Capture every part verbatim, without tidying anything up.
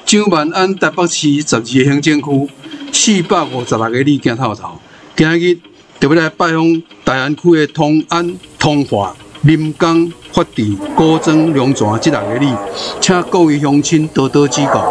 蒋万安台北市十二个行政区四百五十六个里行透透，今日特别来拜访大安区的同安、通化、临江、发地、高庄、龙泉这六个里，请各位乡亲多多指教。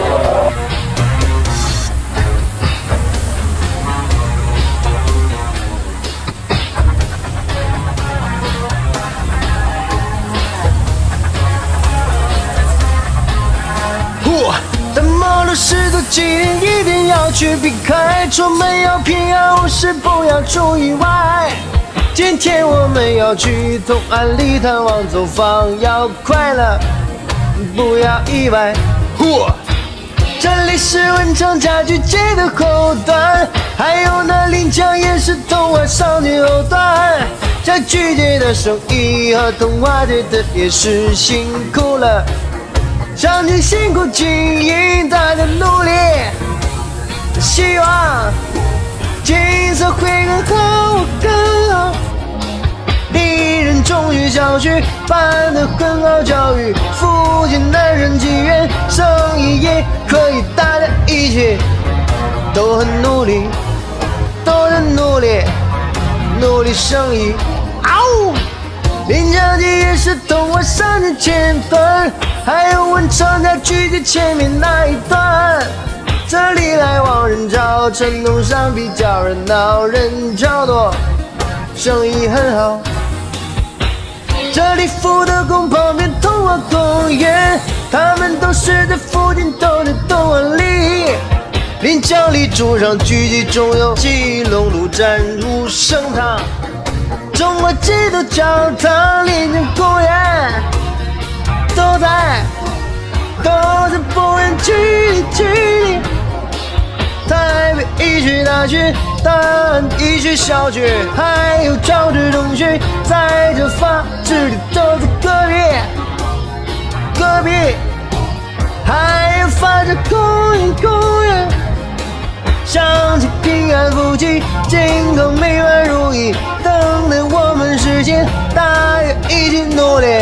十足纪念一定要去避开，出门要平安无事，不要出意外。今天我们要去同安礼堂往走访，要快乐，不要意外。嚯！这里是文昌家具街的后端，还有那临江也是同安商圈后端。家具街的生意和童话街的夜市辛苦了。 上天辛苦经营，大家努力，希望景色会更好更好。敌人中学小区办得很好，教育附近男人妓院，生意也可以，大家一起都很努力，都很努力，努力生意。嗷！ 临江街也是通往商圈前端，还有文昌家具街前面那一段，这里来往人潮，传统上比较热闹，人潮多，生意很好。这里福德宫旁边通往公园，他们都是在附近，都在东安里。临江里住上聚集中有基隆路站入盛堂。 中国基督教堂、临江公园都在，都在不远距离距离。台北医学大学、大安医学校区，还有朝志中学，在这发治的都在隔壁，隔壁还有发展公园公园。 相信平安福气，健康美满如意，等待我们实现。大家一起努力，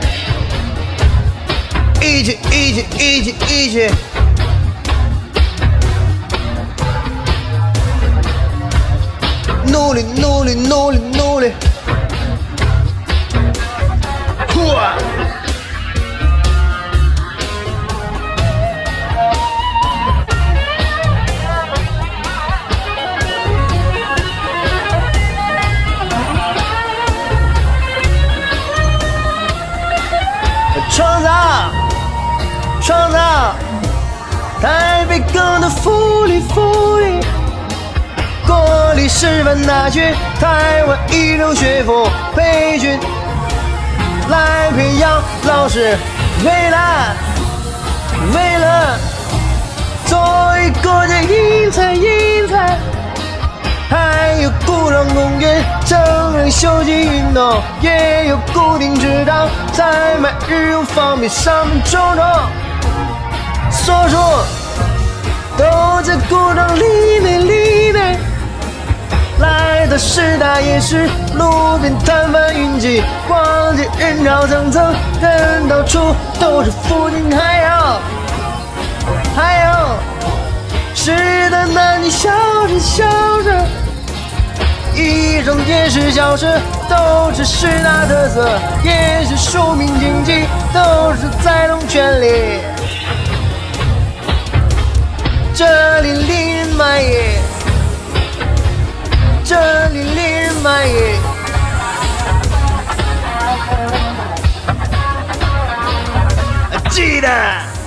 一起一起一起一起，努力努力努力努力，嚯！ 创造，创造台北更多福利福利。国立师范大学台湾一流学府培训，来培养老师，为了为了作为国家英才英才。 还有古庄公园，成人休闲运动，也有固定池塘，采买日用方便，商品种种，所属都在古庄里内里内。来到师大夜市，路边摊贩云集，逛街人潮层层，人到处都是附近，还有还有师大男女校车校车。 一种夜市小吃都是师大特色，也是庶民经济，都是在龙泉里。这里令人满意，这里令人满意。记得。